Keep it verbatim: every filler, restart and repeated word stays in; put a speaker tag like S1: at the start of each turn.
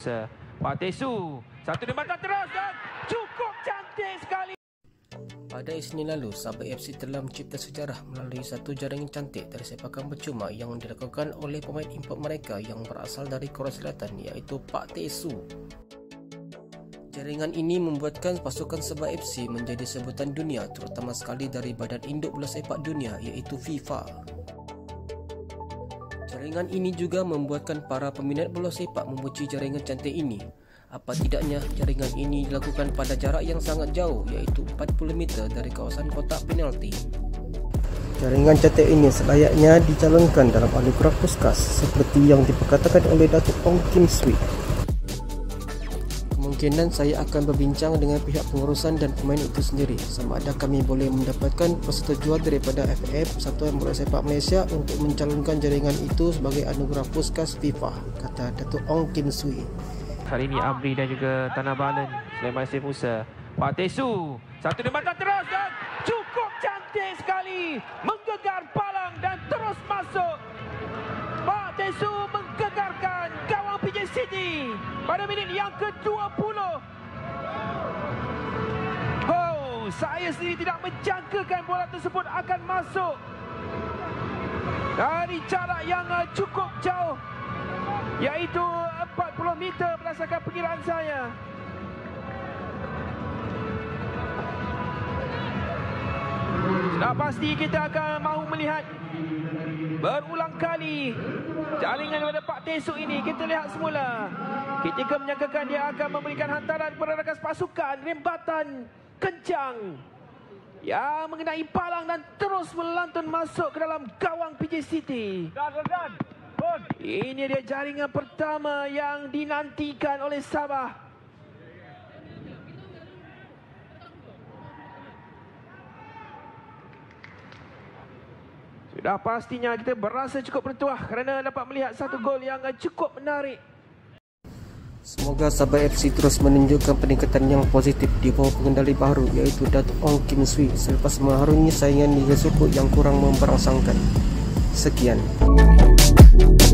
S1: Musa. Pak Tesu, satu tembakan terus dan cukup cantik sekali.
S2: Pada Isnin lalu, Sabah F C telah mencipta sejarah melalui satu jaringan cantik dari sepakan percuma yang dilakukan oleh pemain import mereka yang berasal dari Korea Selatan, iaitu Pak Tesu. Jaringan ini membuatkan pasukan Sabah F C menjadi sebutan dunia, terutama sekali dari badan induk bola sepak dunia, iaitu FIFA. Jaringan ini juga membuatkan para peminat bola sepak memuji jaringan cantik ini. Apa tidaknya, jaringan ini dilakukan pada jarak yang sangat jauh, iaitu empat puluh meter dari kawasan kotak penalti. Jaringan cantik ini selayaknya dicalonkan dalam anugerah Puskas seperti yang diperkatakan oleh Datuk Ong Kim Swee. Kemungkinan saya akan berbincang dengan pihak pengurusan dan pemain itu sendiri, sama ada kami boleh mendapatkan persetujuan daripada F F, Persatuan Bola Sepak Malaysia, untuk mencalonkan jaringan itu sebagai anugerah Puskas FIFA, kata Datuk Ong Kim Swee.
S1: Hari ini Amri dan juga Tanah Balen, Sulaiman Saif Musa. Pak Tesu, satu tembakan terus dan cukup cantik sekali, menggegar palang dan terus masuk. Pak Tesu menggegarkan gawang P J City pada minit yang ke dua puluh. Oh, saya sendiri tidak menjangkakan bola tersebut akan masuk dari jarak yang cukup jauh, iaitu empat puluh meter berdasarkan perkiraan saya. Sudah pasti kita akan mahu melihat berulang kali jaringan daripada Pak Tesu ini. Kita lihat semula ketika menyangkakan dia akan memberikan hantaran kepada rakan pasukan, rembatan kencang yang mengenai palang dan terus melantun masuk ke dalam gawang P J City. Ini dia jaringan pertama yang dinantikan oleh Sabah. Sudah pastinya kita berasa cukup bertuah kerana dapat melihat satu gol yang cukup menarik.
S2: Semoga Sabah F C terus menunjukkan peningkatan yang positif di bawah pengendali baru, iaitu Datuk Ong Kim Swee, selepas mengharungi saingan Liga Suku yang kurang memberangsangkan. Sekian.